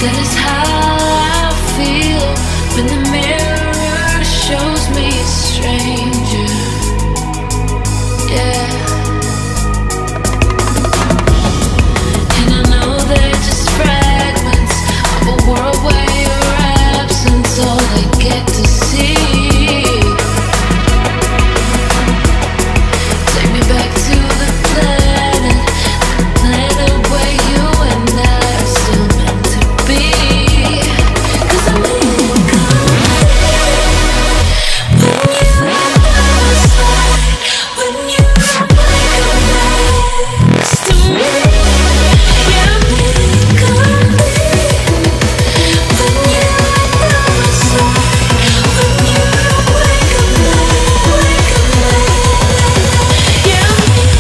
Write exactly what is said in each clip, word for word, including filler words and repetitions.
That is how I feel when the mirror shows me a stranger. Yeah. And I know they're just fragments of a world where your absence all I get to see. Take me back to the planet, the planet where you and I are still meant to be. 'Cause I'm in when you next to me. Yeah, I'm in when you by my side, when you wake up late, wake up late. Yeah, I'm in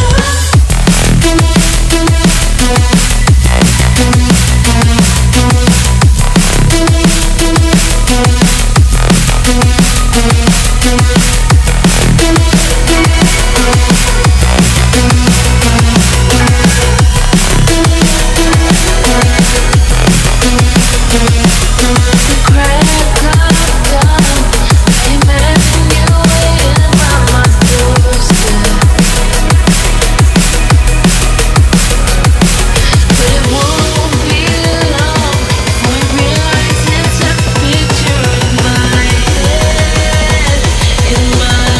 the crack of dawn. I imagine you waiting by my doorstep, but it won't be long before I realize it's a picture in my head, in my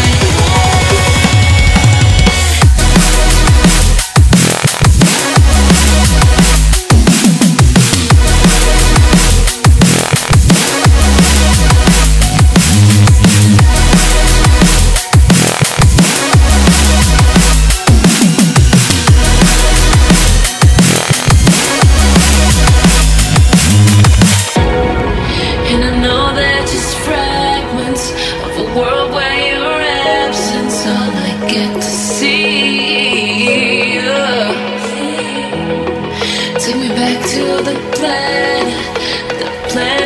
And I know they're just fragments of a world where your absence all I get to see. Yeah. Take me back to the planet, the planet